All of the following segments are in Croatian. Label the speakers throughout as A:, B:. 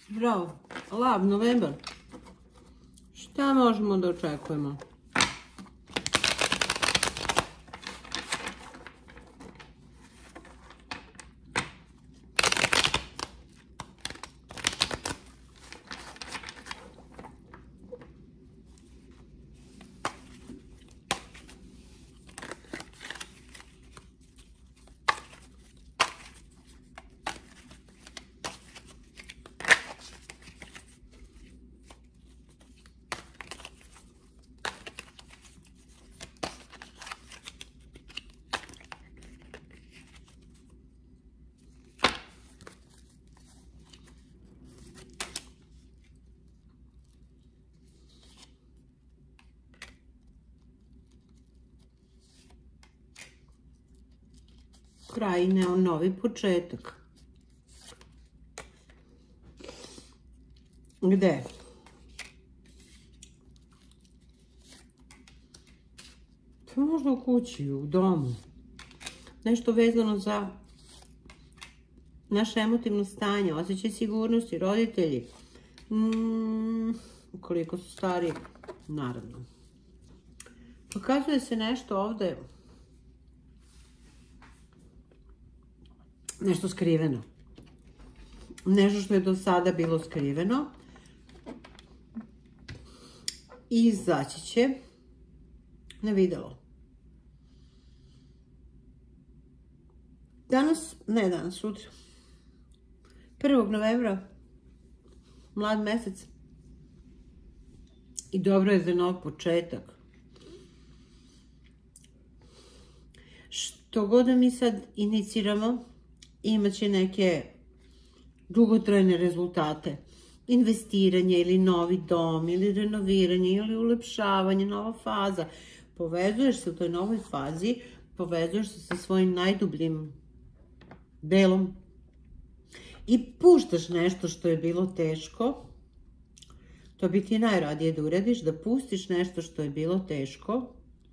A: Bravo. Lav, novembar. Šta možemo da očekujemo? Kraj, novi početak. Gde? Pa možda u kući, u domu. Nešto vezano za naše emotivno stanje, osjećaj sigurnosti, roditelji. Ukoliko su stari, naravno. Pokazuje se nešto ovde, nešto skriveno. Nešto što je do sada bilo skriveno. I izaći će na videlo. Sutra. 1. novembra, mlad mesec. I dobro je za nov početak. Što god da mi sad iniciramo, imat će neke dugotrajne rezultate. Investiranje ili novi dom, ili renoviranje, ili ulepšavanje, nova faza. Povezuješ se u toj novoj fazi, povezuješ se sa svojim najdubljim delom i puštaš nešto što je bilo teško. To bi ti najradije da uradiš, da pustiš nešto što je bilo teško.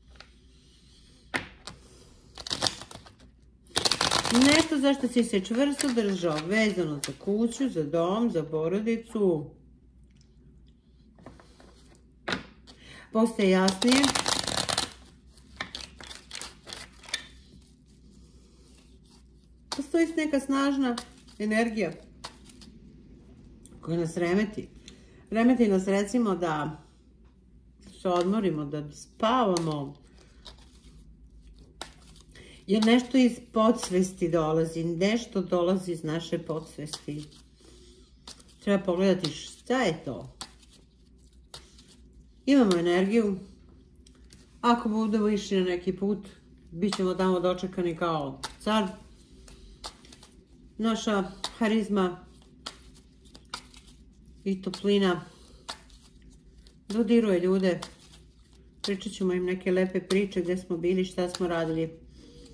A: Nešto zašto si se čvrsto držao, vezano za kuću, za dom, za porodicu. Postaje jasnije. Postoji neka snažna energija koja nas remeti. Remeti nas recimo da se odmorimo, da spavamo. Jer nešto iz podsvesti dolazi, nešto dolazi iz naše podsvesti. Treba pogledati šta je to. Imamo energiju. Ako budemo išli na neki put, bit ćemo tamo dočekani kao car. Naša harizma i toplina dodiruje ljude. Pričat ćemo im neke lepe priče gdje smo bili, šta smo radili.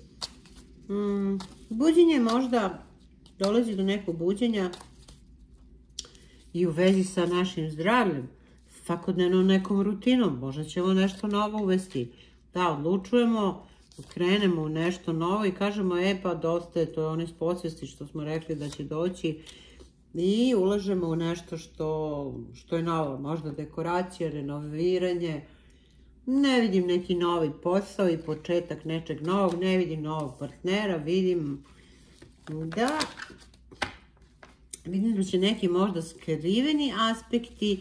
A: Buđenje možda dolazi do nekog buđenja i u vezi sa našim zdravljem, svakodnevno nekom rutinom, možda ćemo nešto novo uvesti. Da, odlučujemo, krenemo u nešto novo i kažemo, pa dosta je, to je ono iz podsvesti što smo rekli da će doći i ulažemo u nešto što je novo, možda dekoracija, renoviranje. Ne vidim neki novi posao i početak nečeg novog, ne vidim novog partnera, vidim da će neki možda skriveni aspekti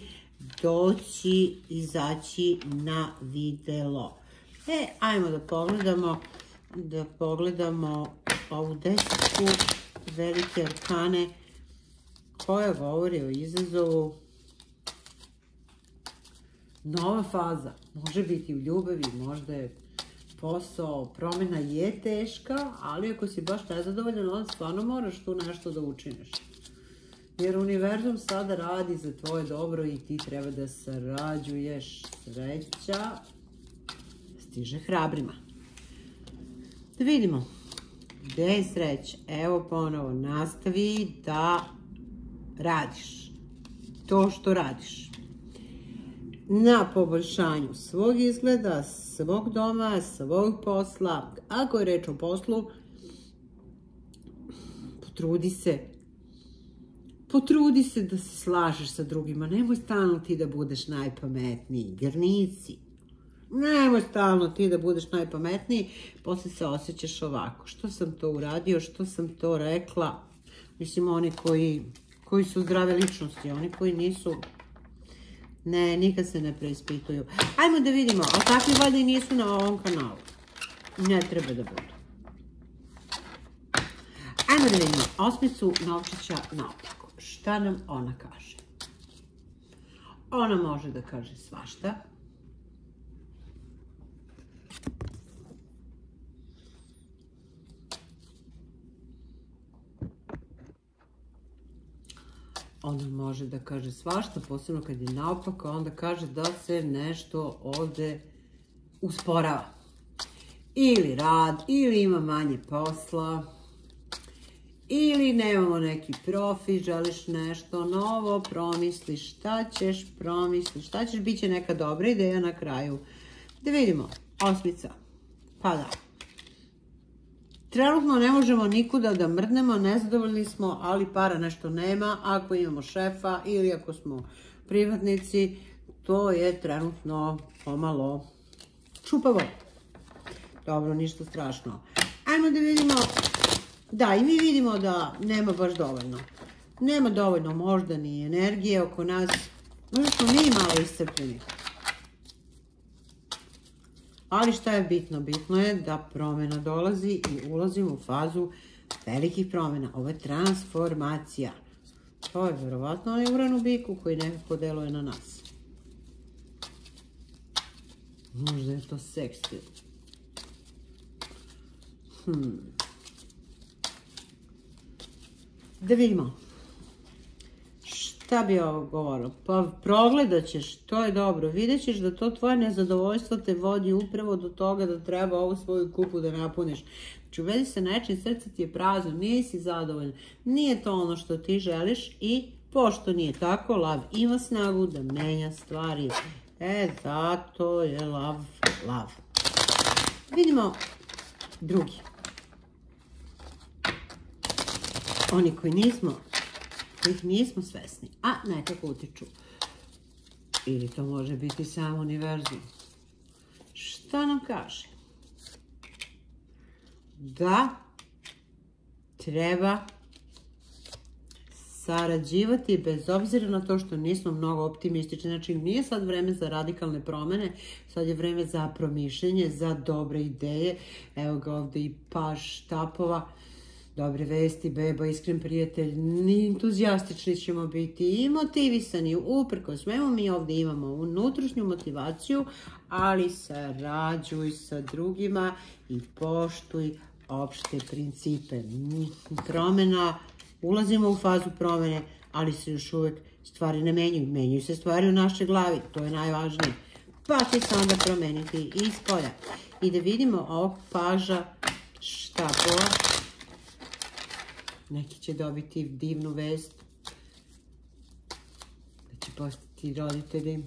A: izaći na videlo. Ajmo da pogledamo ovu desetku velike arkane koja govori o izazovu. Nova faza, može biti u ljubavi, možda je posao, promjena je teška, ali ako si baš nezadovoljan, onda stvarno moraš tu nešto da učiniš. Jer univerzum sada radi za tvoje dobro i ti treba da sarađuješ. Sreća stiže hrabrima. Da vidimo gdje je sreća. Evo ponovo, nastavi da radiš to što radiš. Na poboljšanju svog izgleda, svog doma, svog posla. Ako je reč o poslu, potrudi se Potrudi se da se slažeš sa drugima, nemoj stalno ti da budeš najpametniji, grnici. Nemoj stalno ti da budeš najpametniji, posle se osjećaš ovako. Što sam to uradio, što sam to rekla? Mislim, oni koji su zdrave ličnosti, oni koji nisu, ne, nikad se ne preispituju. Ajmo da vidimo, ali takvi valjda i nisu na ovom kanalu. Ne treba da budu. Ajmo da vidimo osmicu novčića naopako. Šta nam ona kaže? Ona može da kaže svašta. Ona može da kaže svašta, posebno kad je naopako, onda kaže da se nešto ovde usporava. Ili rad, ili ima manje posla, ili nemamo neki profit, želiš nešto novo, promisliš šta ćeš, bit će neka dobra ideja na kraju. Da vidimo, osmica, pa da. Trenutno ne možemo nikuda da mrdnemo, nezadovoljni smo, ali para nešto nema. Ako imamo šefa ili ako smo privatnici, to je trenutno pomalo čupavo. Dobro, ništa strašno. Ajmo da vidimo, da, i mi vidimo da nema baš dovoljno. Nema dovoljno možda ni energije oko nas, možda smo mi malo iscrpljeni. Ali šta je bitno? Bitno je da promjena dolazi i ulazimo u fazu velikih promjena. Ovo je transformacija. To je verovatno onaj Uran u biku koji nekako deluje na nas. Možda je to sekstil. Da vidimo. Šta bi ovo govorilo? Pa progledat ćeš, to je dobro. Vidjet ćeš da to tvoje nezadovoljstvo te vodi upravo do toga da treba ovu svoju kupu da napuniš. Znači u vezi sa nečim, srce ti je prazno, nisi zadovoljan, nije to ono što ti želiš i pošto nije tako, lav ima snagu da menja stvari. Zato je lav. Vidimo drugi. Oni koji nismo svesni, a nekako utiču. Ili to može biti sam univerzum. Šta nam kaže? Da treba sarađivati bez obzira na to što nismo mnogo optimistični. Znači nije sad vreme za radikalne promene, sad je vreme za promišljenje, za dobre ideje. Evo ga ovdje i paž štapova. Dobre vesti, beba, iskren prijatelj, entuzijastični ćemo biti i motivisani. Uprkos svemu mi ovdje imamo unutrašnju motivaciju, ali sarađuj sa drugima i poštuj opšte principe. Promjena, ulazimo u fazu promjene, ali se još uvijek stvari ne menjaju. Menjaju se stvari u našoj glavi, to je najvažnije. Pa će se onda promeniti iz polja. I da vidimo ovog paža štapova. Neki će dobiti divnu vest da će postati roditelji.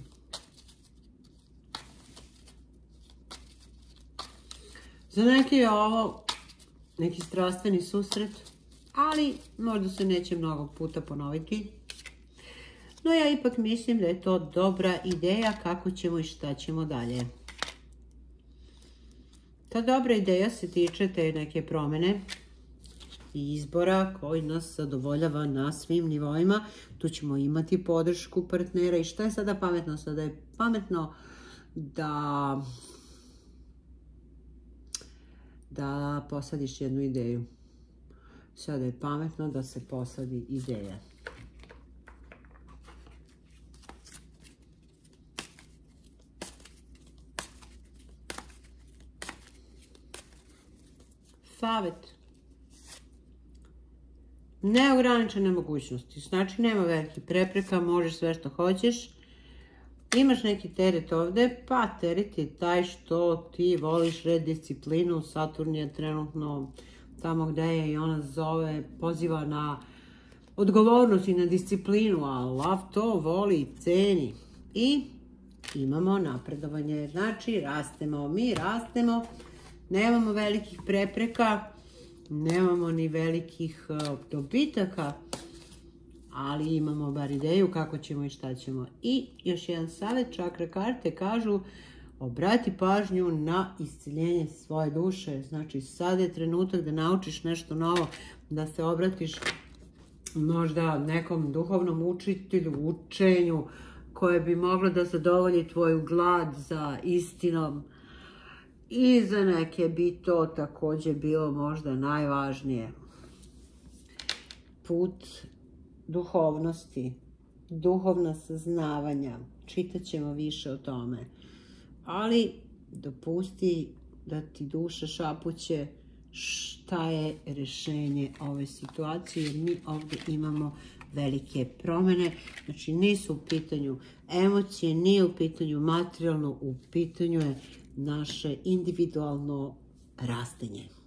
A: Za neke je ovo neki strastveni susret, ali možda se neće mnogo puta ponoviti. No ja ipak mislim da je to dobra ideja kako ćemo i šta ćemo dalje. Ta dobra ideja se tiče te neke promjene i izbora koji nas zadovoljava na svim nivoima. Tu ćemo imati podršku partnera. I šta je sada pametno? Sada je pametno da posadiš jednu ideju. Sada je pametno da se posadi ideja. Savet. Neograničene mogućnosti, znači nema velikih prepreka, možeš sve što hoćeš. Imaš neki teret ovdje, pa teret je taj što ti voliš red, disciplinu. Saturn je trenutno tamo gdje je i ona zove, poziva na odgovornost i na disciplinu, a lav to voli i ceni. I imamo napredovanje, znači mi rastemo, nemamo velikih prepreka, nemamo ni velikih dobitaka, ali imamo bar ideju kako ćemo i šta ćemo. I još jedan savjet, čakra karte kažu obrati pažnju na isciljenje svoje duše. Znači sad je trenutak da naučiš nešto novo, da se obratiš možda nekom duhovnom učitelju, učenju koje bi moglo da zadovolji tvoju glad za istinom. I za neke bi to također bilo možda najvažnije. Put duhovnosti, duhovna saznavanja, čitat ćemo više o tome. Ali dopusti da ti duša šapuće šta je rješenje ove situacije, jer mi ovdje imamo velike promjene. Znači nisu u pitanju emocije, nije u pitanju materijalno, u pitanju je naše individualno rastenje.